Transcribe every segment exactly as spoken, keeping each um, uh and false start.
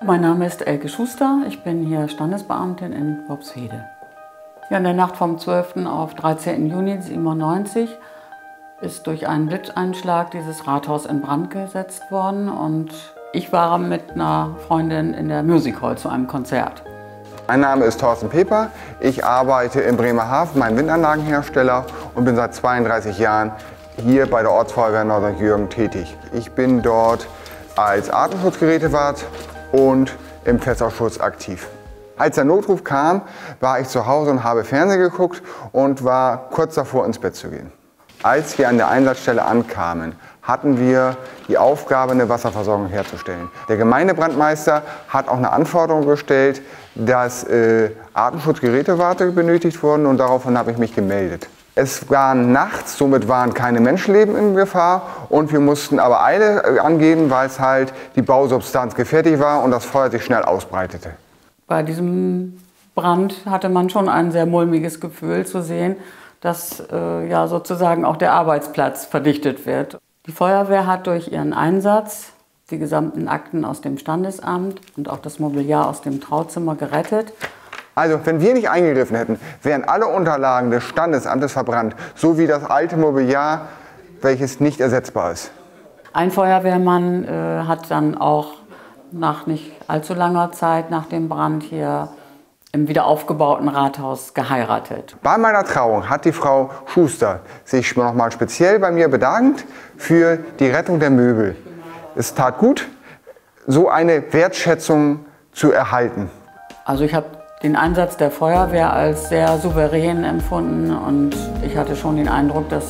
Mein Name ist Elke Schuster, ich bin hier Standesbeamtin in Worpswede. Ja, in der Nacht vom zwölften auf dreizehnten Juni siebenundneunzig ist durch einen Blitzeinschlag dieses Rathaus in Brand gesetzt worden und ich war mit einer Freundin in der Music Hall zu einem Konzert. Mein Name ist Thorsten Peper, ich arbeite in Bremerhaven, meinem Windanlagenhersteller, und bin seit zweiunddreißig Jahren hier bei der Ortsfeuerwehr Nordjürgen tätig. Ich bin dort als Atemschutzgerätewart und im Festausschuss aktiv. Als der Notruf kam, war ich zu Hause und habe Fernsehen geguckt und war kurz davor, ins Bett zu gehen. Als wir an der Einsatzstelle ankamen, hatten wir die Aufgabe, eine Wasserversorgung herzustellen. Der Gemeindebrandmeister hat auch eine Anforderung gestellt, dass äh, Atemschutzgerätewarte benötigt wurden, und daraufhin habe ich mich gemeldet. Es war nachts, somit waren keine Menschenleben in Gefahr, und wir mussten aber Eile angeben, weil es halt die Bausubstanz gefährlich war und das Feuer sich schnell ausbreitete. Bei diesem Brand hatte man schon ein sehr mulmiges Gefühl zu sehen, dass äh, ja sozusagen auch der Arbeitsplatz verdichtet wird. Die Feuerwehr hat durch ihren Einsatz die gesamten Akten aus dem Standesamt und auch das Mobiliar aus dem Trauzimmer gerettet. Also, wenn wir nicht eingegriffen hätten, wären alle Unterlagen des Standesamtes verbrannt, so wie das alte Mobiliar, welches nicht ersetzbar ist. Ein Feuerwehrmann äh, hat dann auch nach nicht allzu langer Zeit nach dem Brand hier im wiederaufgebauten Rathaus geheiratet. Bei meiner Trauung hat die Frau Schuster sich noch mal speziell bei mir bedankt für die Rettung der Möbel. Es tat gut, so eine Wertschätzung zu erhalten. Also ich habe den Einsatz der Feuerwehr als sehr souverän empfunden und ich hatte schon den Eindruck, dass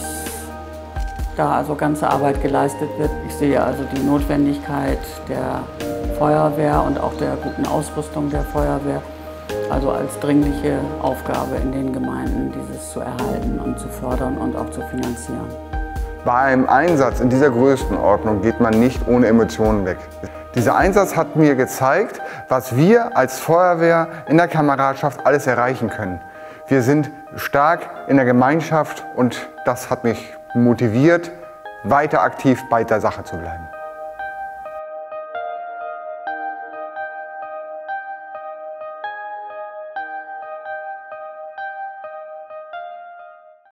da also ganze Arbeit geleistet wird. Ich sehe also die Notwendigkeit der Feuerwehr und auch der guten Ausrüstung der Feuerwehr also als dringliche Aufgabe in den Gemeinden, dieses zu erhalten und zu fördern und auch zu finanzieren. Bei einem Einsatz in dieser Größenordnung geht man nicht ohne Emotionen weg. Dieser Einsatz hat mir gezeigt, was wir als Feuerwehr in der Kameradschaft alles erreichen können. Wir sind stark in der Gemeinschaft und das hat mich motiviert, weiter aktiv bei der Sache zu bleiben.